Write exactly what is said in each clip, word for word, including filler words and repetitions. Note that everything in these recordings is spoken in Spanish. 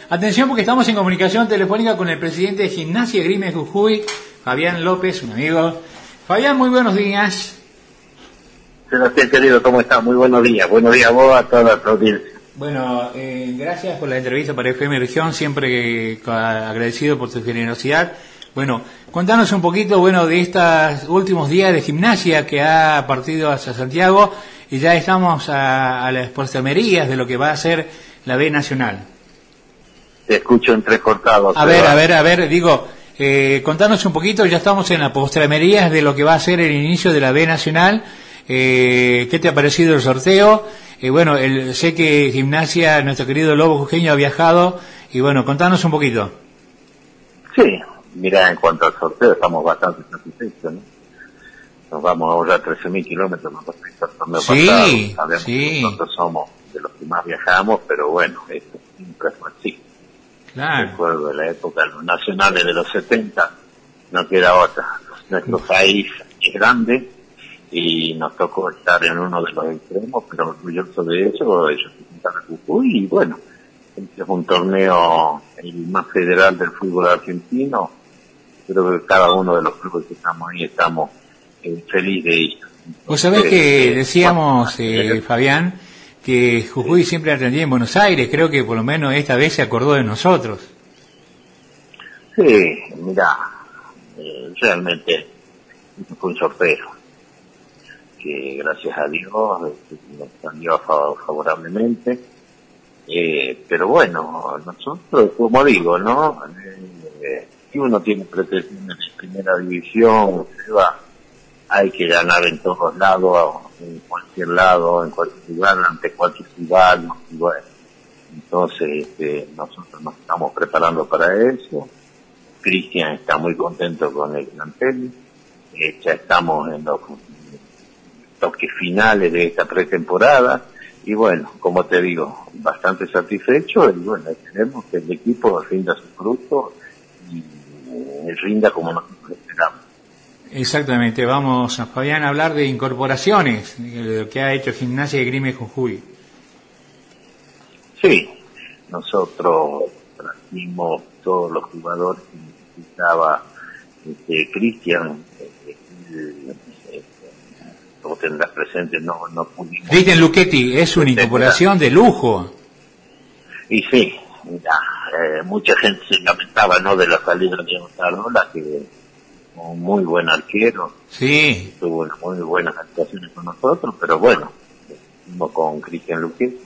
Atención porque estamos en comunicación telefónica con el presidente de Gimnasia y Esgrima de Jujuy, Fabián López, un amigo. Fabián, muy buenos días. Sebastián, querido, ¿cómo estás? Muy buenos días. Buenos días a vos, a toda la audiencia. Bueno, eh, gracias por la entrevista para F M Región, siempre eh, agradecido por tu generosidad. Bueno, contanos un poquito, bueno, de estos últimos días de Gimnasia que ha partido hacia Santiago y ya estamos a, a las postrimerías de lo que va a ser la B Nacional. Te escucho entrecortado. A ver, a ver, a ver, digo, eh, contanos un poquito, ya estamos en las postrimerías de lo que va a ser el inicio de la B Nacional. Eh, ¿Qué te ha parecido el sorteo? Eh, bueno, el, sé que Gimnasia, nuestro querido Lobo Jujeño, ha viajado y bueno, contanos un poquito. Sí, mira, en cuanto al sorteo estamos bastante satisfechos, ¿no? Nos vamos a ahorrar trece mil kilómetros más respecto al torneo sí, pasado. Sabemos sí. que nosotros somos de los que más viajamos, pero bueno, esto siempre fue así. Claro. Recuerdo de la época de los nacionales de los setenta, no queda otra. Nuestro país es grande y nos tocó estar en uno de los extremos, pero orgulloso de eso, ellos representan a Jujuy y bueno, este es un torneo el más federal del fútbol argentino. Creo que cada uno de los clubes que estamos ahí estamos eh, felices de ello. Vos sabés que decíamos, eh, Fabián, que Jujuy siempre atendía en Buenos Aires, creo que por lo menos esta vez se acordó de nosotros. Sí, mira, eh, realmente fue un sorteo que gracias a Dios este, nos salió favorablemente, eh, pero bueno, nosotros, como digo, ¿no? Eh, si uno tiene pretensiones de primera división, se va, hay que ganar en todos lados, en cualquier lado, en cualquier lugar, ante cualquier rival, ¿no? Y bueno, entonces este, nosotros nos estamos preparando para eso. Cristian está muy contento con el plantel, eh, ya estamos en los toques finales de esta pretemporada y bueno, como te digo, bastante satisfecho y bueno, esperemos que el equipo rinda su fruto y eh, rinda como nosotros esperamos. Exactamente, vamos a Fabián a hablar de incorporaciones, de lo que ha hecho Gimnasia y Esgrima de Jujuy. Sí, nosotros trajimos todos los jugadores que necesitaba este, Cristian, eh, eh, como tendrás presente, no, no pudimos. Cristian Luchetti es una incorporación de lujo. Y sí, mira, eh, mucha gente se lamentaba, ¿no?, de la salida de Otarola, que un muy buen arquero, sí, tuvo muy buenas actuaciones con nosotros, pero bueno, estuvimos con Cristian Luchetti,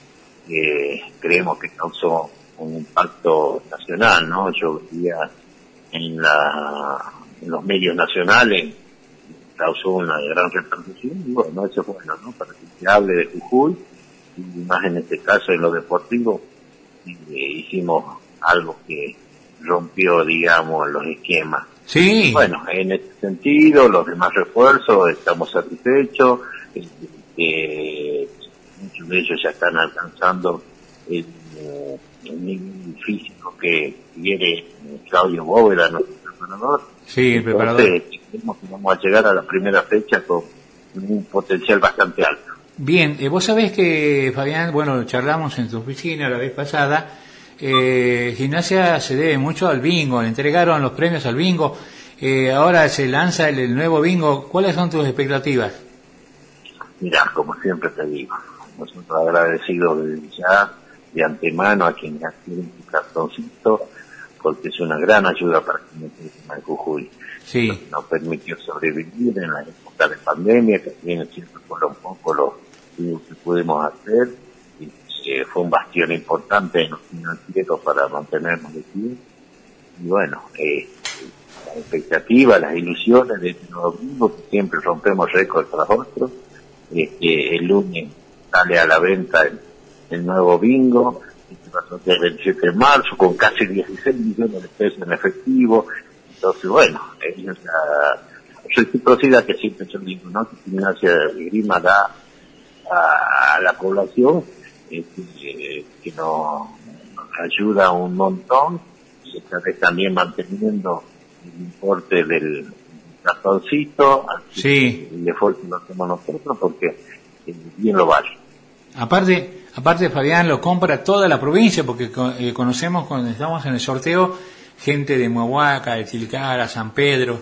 que creemos que causó un impacto nacional, ¿no? Yo veía en, la, en los medios nacionales, causó una gran repercusión y bueno, eso es bueno, ¿no? Para que se hable de Jujuy y más en este caso en lo deportivo, eh, hicimos algo que rompió, digamos, los esquemas. Sí. Bueno, en este sentido, los demás refuerzos, estamos satisfechos, eh, eh, muchos de ellos ya están alcanzando el, el nivel físico que quiere Claudio Bóveda, nuestro preparador. Sí, el preparador. Entonces, creemos que vamos a llegar a la primera fecha con un potencial bastante alto. Bien, eh, vos sabés que, Fabián, bueno, charlamos en tu oficina la vez pasada. Eh, Gimnasia se debe mucho al bingo, le entregaron los premios al bingo, eh, ahora se lanza el, el nuevo bingo. ¿Cuáles son tus expectativas? Mira, como siempre te digo, nosotros agradecidos desde ya de antemano a quienes adquieren su cartoncito, porque es una gran ayuda para quienes en Jujuy. Sí. Nos permitió sobrevivir en la época de pandemia, que bien siempre fueron un poco lo que pudimos hacer. Eh, fue un bastión importante en los financieros para mantenernos de pie. Y bueno, eh, las expectativas, las ilusiones de este nuevo bingo, que siempre rompemos récord tras otro. Este, el lunes sale a la venta el, el nuevo bingo, este va a ser el veintisiete de marzo, con casi dieciséis millones de pesos en efectivo. Entonces, bueno, es la reciprocidad que siempre yo digo, ¿no? Que Gimnasia de Esgrima da a, a la población, este, que nos, nos ayuda un montón, y esta vez también manteniendo el importe del cartoncito, sí, el esfuerzo que lo hacemos nosotros, porque eh, bien lo vale. Aparte, aparte Fabián, lo compra toda la provincia, porque eh, conocemos cuando estamos en el sorteo gente de Muahuaca, de Tilcara, San Pedro.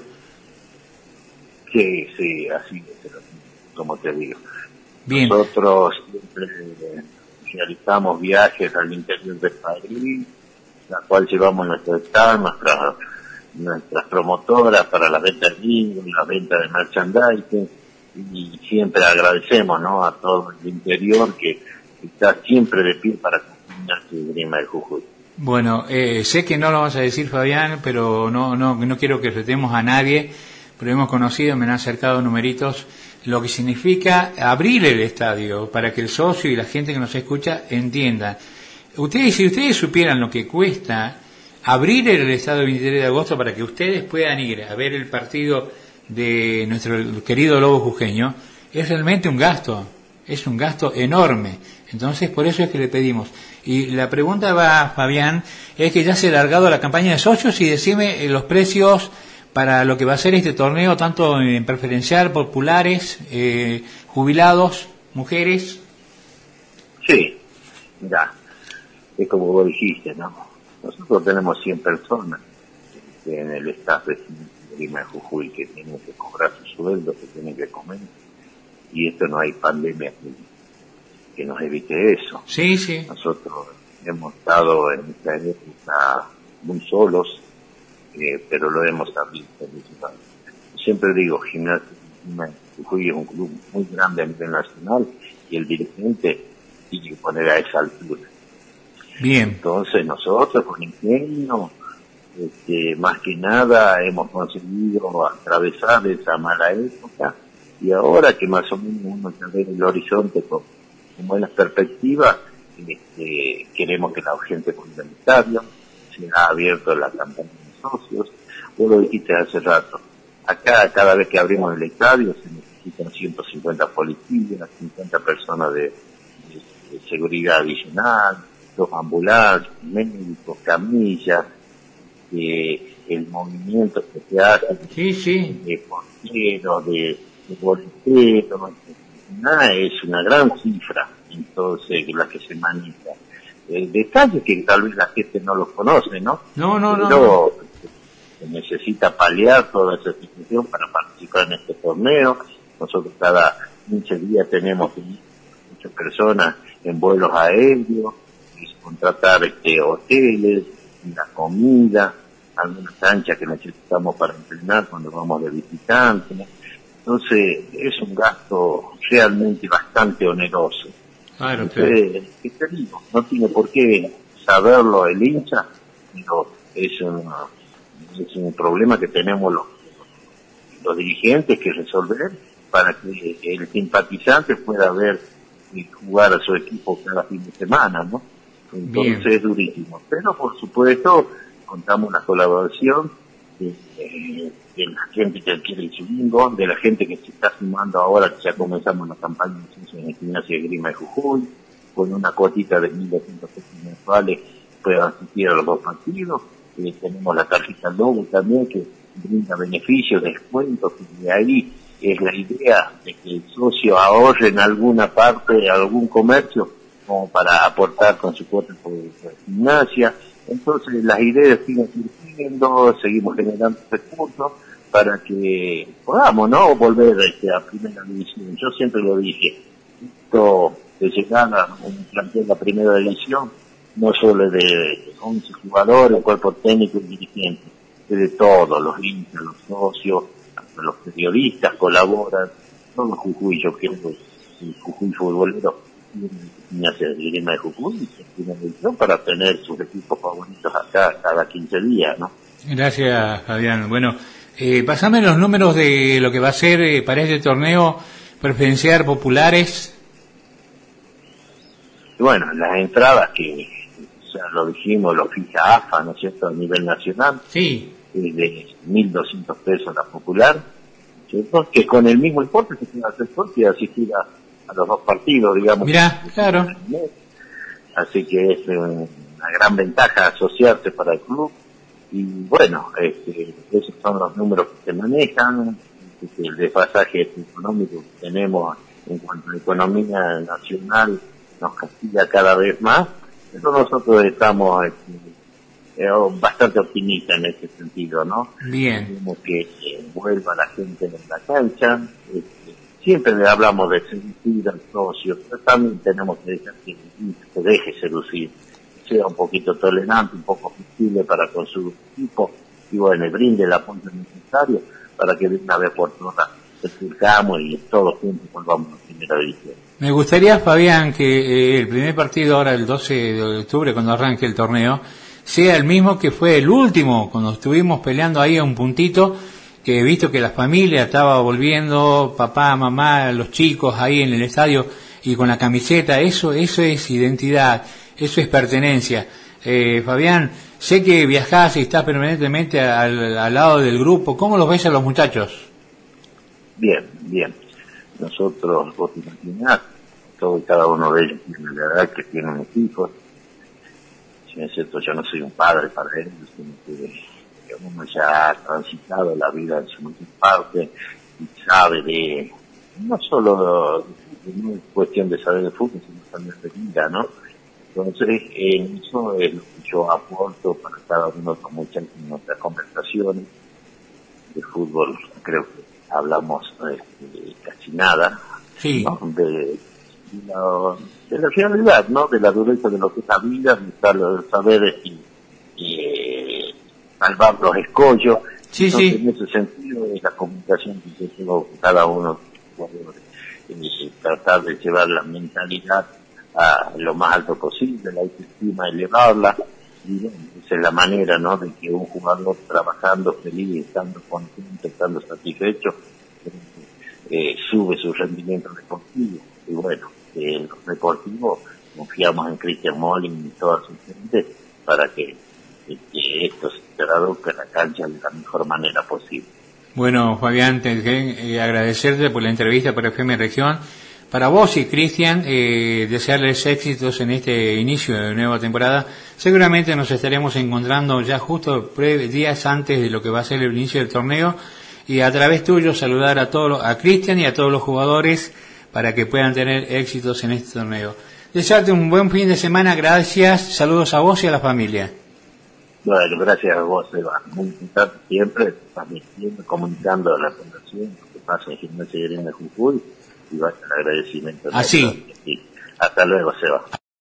Sí, sí, así es, como te digo. Bien. Nosotros siempre realizamos viajes al interior del país, la cual llevamos nuestro stand, nuestras, nuestras promotoras para la venta de vino, la venta de merchandising, y siempre agradecemos, ¿no?, a todo el interior que está siempre de pie para acompañar el Grima de Jujuy. Bueno, eh, sé que no lo vas a decir, Fabián, pero no, no, no quiero que retemos a nadie, pero hemos conocido, me han acercado numeritos, lo que significa abrir el estadio para que el socio y la gente que nos escucha entiendan. Ustedes, si ustedes supieran lo que cuesta abrir el estadio veintitrés de agosto para que ustedes puedan ir a ver el partido de nuestro querido Lobo Jujeño, es realmente un gasto, es un gasto enorme. Entonces, por eso es que le pedimos. Y la pregunta va, Fabián, es que ya se ha alargado la campaña de socios y decime los precios para lo que va a ser este torneo, tanto en preferencial, populares, eh, jubilados, mujeres. Sí, ya, es como vos dijiste, ¿no? Nosotros tenemos cien personas en el staff de Grima de Jujuy que tienen que cobrar su sueldo, que tienen que comer, y esto no hay pandemia que, que nos evite eso. Sí, sí. Nosotros hemos estado en esta época muy solos, eh, pero lo hemos sabido. Siempre digo, Gimnasia de Jujuy es un club muy grande a nivel nacional y el dirigente tiene que poner a esa altura. Bien. Entonces nosotros con ingenio, este, más que nada hemos conseguido atravesar esa mala época, y ahora que más o menos uno ya ve el horizonte con, con buenas perspectivas, este, queremos que la gente ponga el estadio, se ha abierto la campaña de socios. Vos lo dijiste hace rato, acá cada vez que abrimos el estadio se necesitan ciento cincuenta policías, cincuenta personas de, de, de seguridad adicional, dos ambulancias, médicos, camillas, eh, el movimiento que se hace sí, sí. de porteros, de, de boleteros, nada, es una gran cifra, entonces, la que se maneja. El detalle es que tal vez la gente no los conoce, ¿no? No, no, Pero no. se necesita paliar toda esa situación para participar en este torneo. Nosotros cada quince días tenemos muchas personas en vuelos aéreos, contratar este hoteles, la comida, algunas canchas que necesitamos para entrenar cuando vamos de visitantes. Entonces, es un gasto realmente bastante oneroso. Claro, Entonces, ¿qué te digo? No tiene por qué saberlo el hincha, pero es un, es un problema que tenemos los, los dirigentes que resolver para que el simpatizante pueda ver y jugar a su equipo cada fin de semana, ¿no? Entonces Bien. Es durísimo. Pero, por supuesto, contamos la colaboración de, de, de la gente que adquiere el bingo, de la gente que se está sumando ahora, que ya comenzamos la campaña en el Gimnasia de Grima de Jujuy, con una cuotita de mil doscientos pesos mensuales puedan asistir a los dos partidos. Eh, tenemos la tarjeta Lobo también, que brinda beneficios, descuentos, y de ahí es la idea de que el socio ahorre en alguna parte, algún comercio, como para aportar con su cuota por la gimnasia. Entonces las ideas siguen surgiendo, seguimos generando recursos para que podamos, ¿no?, volver este, a primera división. Yo siempre lo dije, esto de llegar a un plantel de primera división no solo de once jugadores, el cuerpo técnico y dirigente, es de todos, los hinchas, los socios, los periodistas colaboran, todo Jujuy, yo creo que el Jujuy futbolero hacia el Grima de Jujuy tiene elección para tener sus equipos favoritos acá cada quince días, ¿no? Gracias, Fabián. Bueno, eh, pasame los números de lo que va a ser eh, para este torneo preferencial populares. Bueno, las entradas que ya lo dijimos, lo fija A F A, ¿no es cierto?, a nivel nacional. Sí. Es de mil doscientos pesos la popular, ¿cierto?, que con el mismo importe se puede hacer porque asistir a a los dos partidos, digamos. Mirá, claro. Así que es una gran ventaja asociarse para el club. Y bueno, este, esos son los números que se manejan, este, el desfasaje económico que tenemos en cuanto a la economía nacional nos castiga cada vez más, pero nosotros estamos este, eh, bastante optimistas en ese sentido, ¿no? Bien. Queremos que eh, vuelva la gente en la cancha. Este, siempre le hablamos de seducir al socio, pero también tenemos que dejar que se deje seducir, sea un poquito tolerante, un poco flexible para con su equipo, y bueno, brinde el apoyo necesario para que de una vez por todas surcamos y todos juntos volvamos a la primera división. Me gustaría, Fabián, que eh, el primer partido ahora, el doce de octubre, cuando arranque el torneo, sea el mismo que fue el último, cuando estuvimos peleando ahí a un puntito, que he visto que la familia estaba volviendo, papá, mamá, los chicos ahí en el estadio y con la camiseta. Eso, eso es identidad, eso es pertenencia. Eh, Fabián, sé que viajás y estás permanentemente al, al lado del grupo. ¿Cómo los ves a los muchachos? Bien, bien. Nosotros, vos te imaginás, todo y cada uno de ellos tiene la edad que tienen mis hijos. Si es cierto, yo no soy un padre para ellos, sino que uno ya ha transitado la vida en su mayor parte y sabe de, no solo, no es cuestión de saber de fútbol, sino también de vida, ¿no? Entonces, en eso es lo que yo aporto para cada uno de los muchachos en nuestras conversaciones. De fútbol creo que hablamos este, casi nada, sí. ¿no? de, de, la, de la realidad, ¿no? De la dureza de lo que es la vida, de saber y, y salvar los escollos. Sí, Entonces, sí. en ese sentido es la comunicación que yo tengo con cada uno, y tratar de llevar la mentalidad a lo más alto posible, la autoestima, elevarla. Y bueno, esa es la manera, ¿no?, de que un jugador trabajando feliz, estando contento, estando satisfecho, eh, sube su rendimiento deportivo. Y bueno, eh, en los deportivos confiamos en Cristian Molin y toda su gente para que, que esto se traduzca en la cancha de la mejor manera posible. Bueno, Fabián, te eh, agradecerte por la entrevista para F M Región. Para vos y Cristian, eh, desearles éxitos en este inicio de nueva temporada. Seguramente nos estaremos encontrando ya justo pre días antes de lo que va a ser el inicio del torneo, y a través tuyo saludar a todos, a Cristian y a todos los jugadores para que puedan tener éxitos en este torneo. Desearte un buen fin de semana, gracias, saludos a vos y a la familia. Bueno, gracias a vos, Eva. Muy importante siempre, transmitiendo, comunicando la fundación, lo que pasa en Gimnasia y Grima de Jujuy, y vaya el agradecimiento. Así. Hasta luego, Seba.